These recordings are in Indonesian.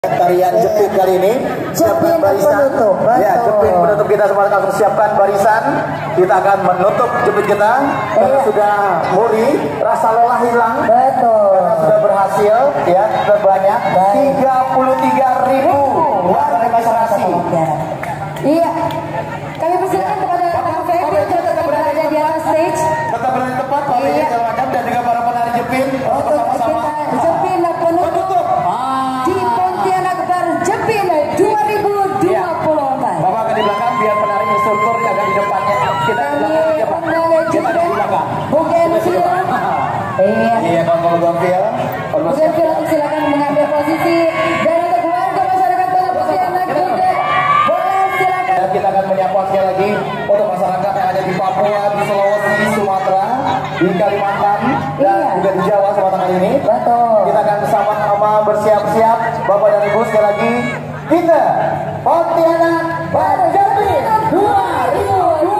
Tarian jepit kali ini, siapkan barisan. Ya, jepit penutup kita semua langsung siapkan barisan. Kita akan menutup jepit kita. Karena sudah muri, rasa lelah hilang. Betul. Karena sudah berhasil, ya terbanyak 33.000 warga registrasi. Iya. Kami persilakan kepada Kang Feby untuk tetap berada di atas stage. Tetap berada tepat, Pak Feby dan juga para penari jepit. Untuk kita jepit penutup di Pontianak Bar Jepit 2024. Bapak akan di belakang biar penari instruktur agak di depannya. Kita di belakang, kita di belakang. Bukan silakan. Iya. Iya, kalau Gopil. Bukan silakan mengambil posisi dan untuk warga masyarakat Kota Pontianak juga boleh silakan. Dan kita akan menyapa sekali lagi untuk masyarakat yang ada di Papua, di Sulawesi, Sumatera, di Kalimantan, dan juga di Jawa kesempatan kali ini. Betul. Kita akan sama-sama bersiap-siap, Bapak dan Ibu sekali lagi. Kita Pontianak Bar Jepit 2024.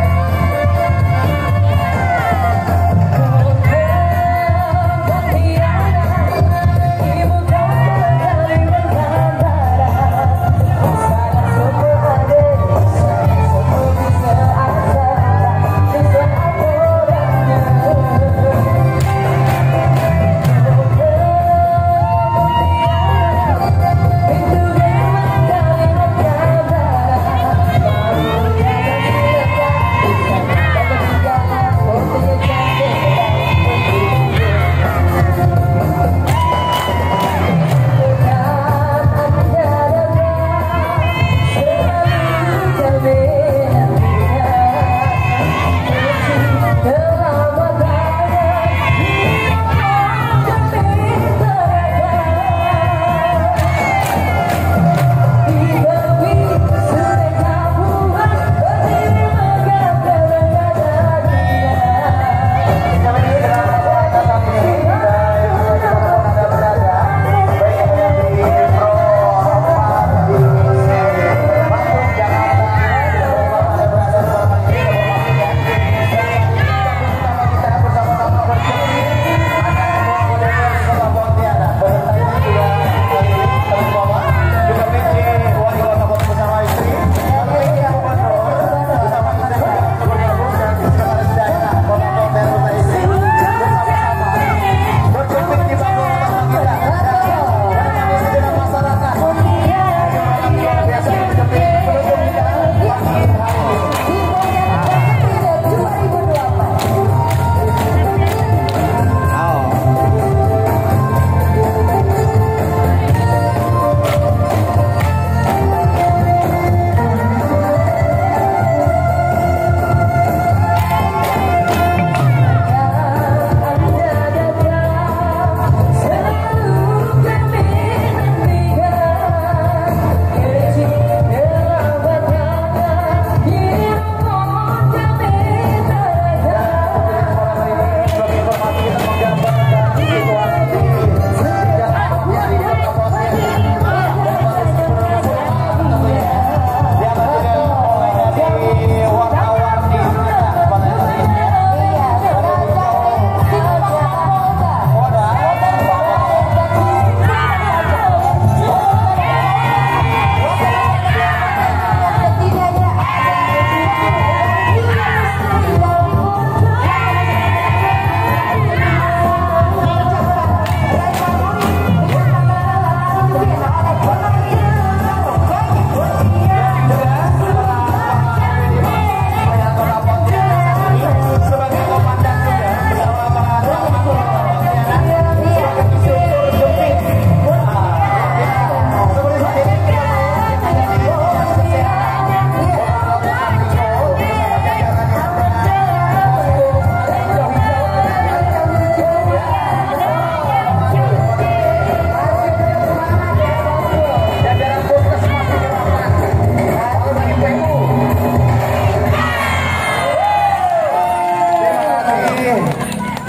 Yeah.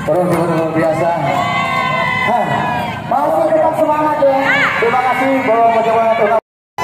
Terus luar biasa. Masih tetap semangat ya. Terima kasih Bapak Pejabat.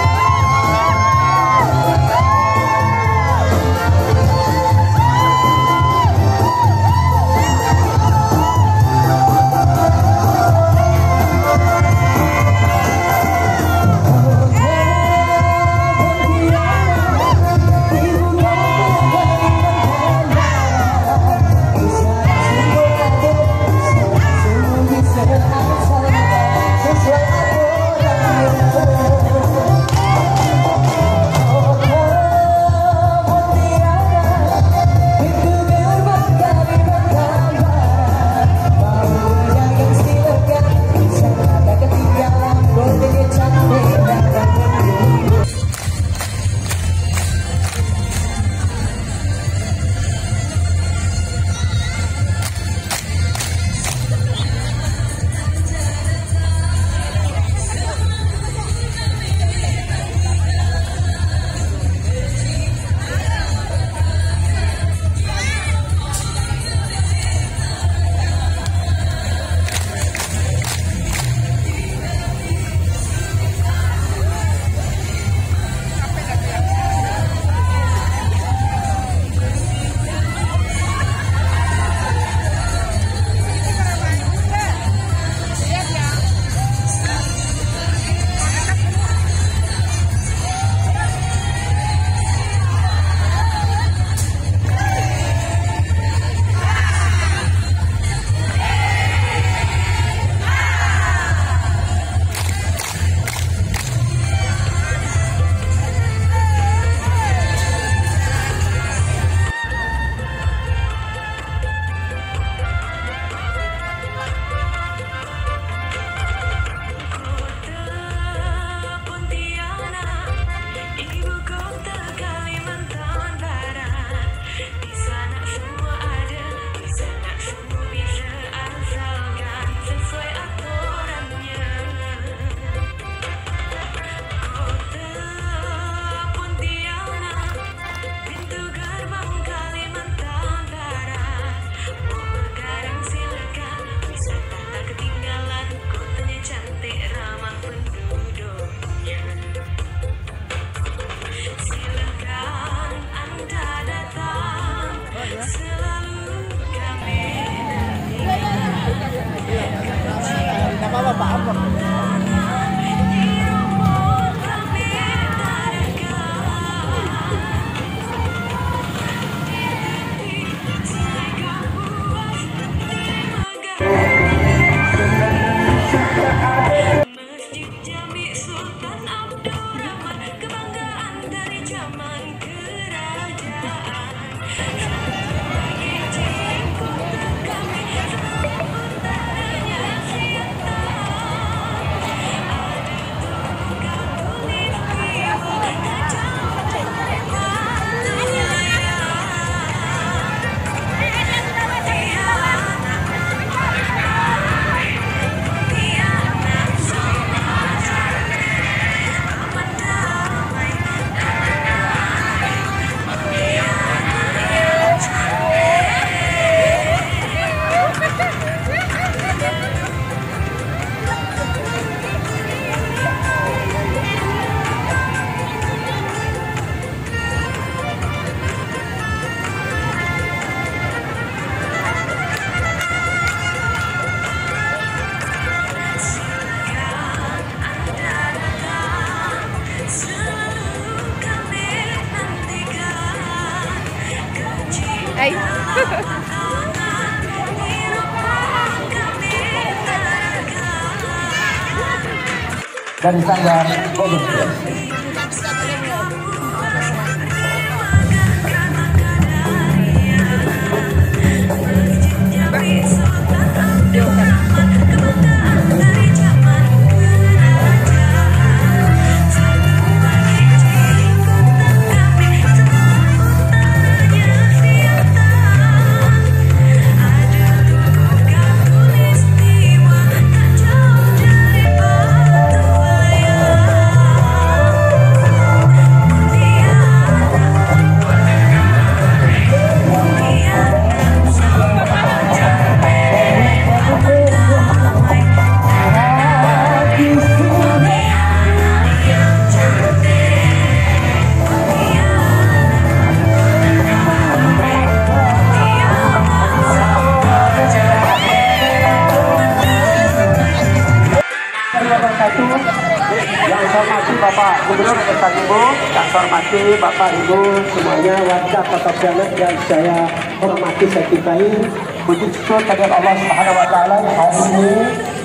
Dari Sanggar Golden. hormati Bapak Ibu semuanya warga Kota Pontianak yang saya hormati, saya cintai. Puji syukur kepada Allah Subhanahu wa taala hari ini